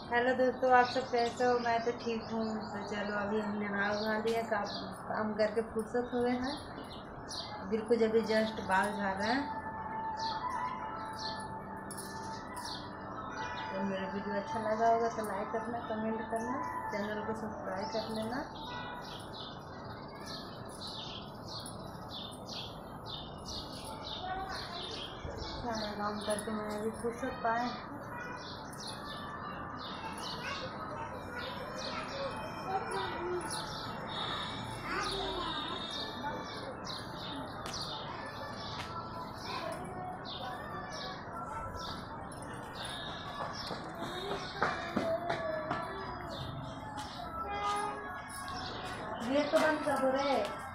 Hello दोस्तों, आप सब कैसे हो? मैं तो ठीक हूँ। तो चलो, अभी हम नहा वहा लिया, काम करके फुर्सत हुए हैं। बिल्कुल अभी जस्ट बाल झाड़ रहे हैं। तो मेरा वीडियो अच्छा लगा होगा तो लाइक करना, कमेंट करना, चैनल को सब्सक्राइब कर लेना। सारा काम करके मैं अभी फुर्सत पाए। गेट तो बंद कर दो रे।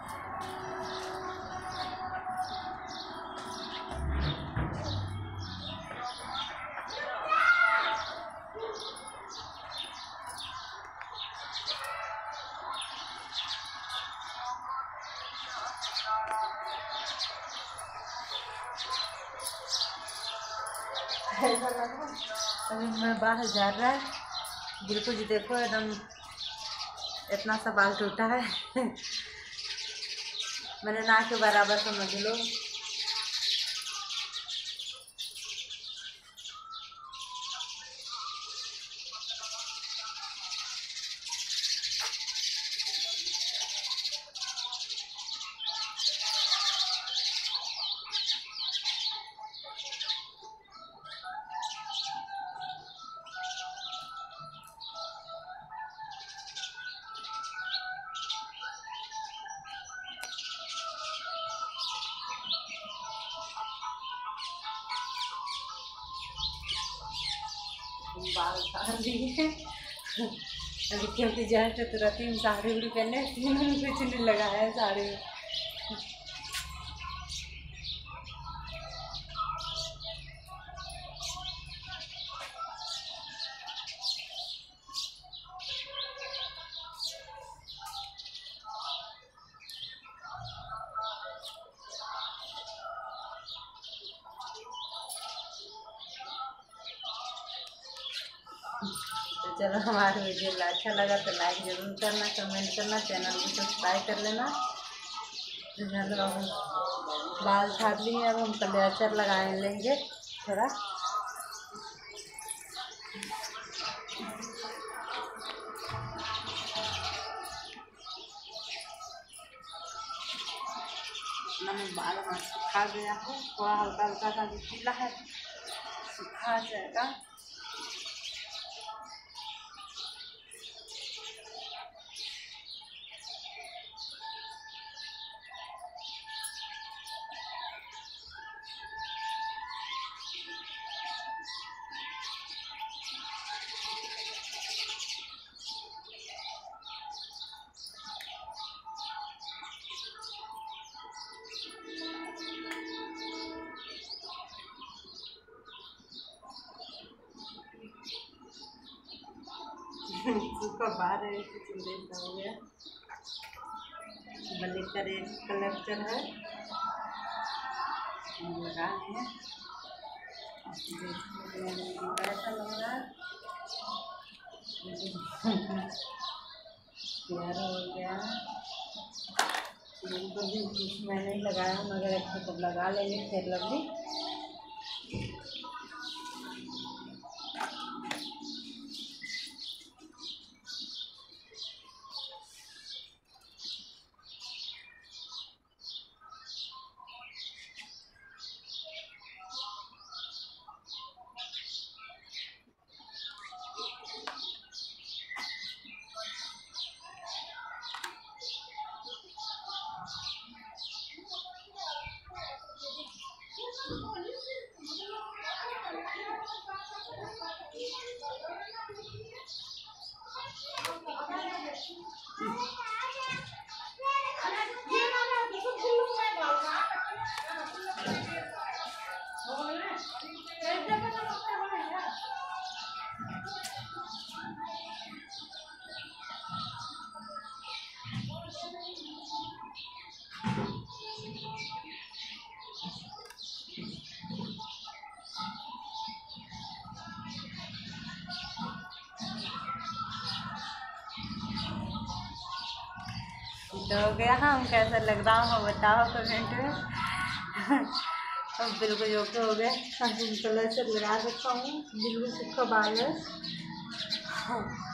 ऐसा लगा अभी मैं बाहर जा रहा है। बिल्कुल जी, देखो एकदम इतना सा बाल टूटा है। मैंने ना के बराबर समझ लो। बाल झाड़ लिए अभी, क्योंकि जस्ट तुरंत ही साड़ी उड़ी पहने, कुछ नहीं लगाया है साड़ी में। तो चलो, हमारा वीडियो अच्छा लगा तो लाइक ज़रूर करना, कमेंट करना, चैनल को सब्सक्राइब कर लेना। तो चलो, अब बाल झाड़ लिए, अब हम कलर लगाए लेंगे थोड़ा। मैंने बाल सूखा गया है, थोड़ा हल्का हल्का सा गीला है, सूखा जाएगा। सूखा बाहर है, कुछ देर हो गया। ब्लैक का रेड कलर है, लगा लिए। कैसा लग रहा है? प्यारा हो गया। बिल्कुल भी कुछ मैं नहीं लगाया, मगर अच्छा तो लगा लेंगे फिर लवली। तो हो गया। हम कैसा लग रहा हूँ बताओ कमेंट में। अब बिल्कुल ओके हो गए। अब कलर से लगा सकता हूँ, बिल्कुल सूखा बाल है।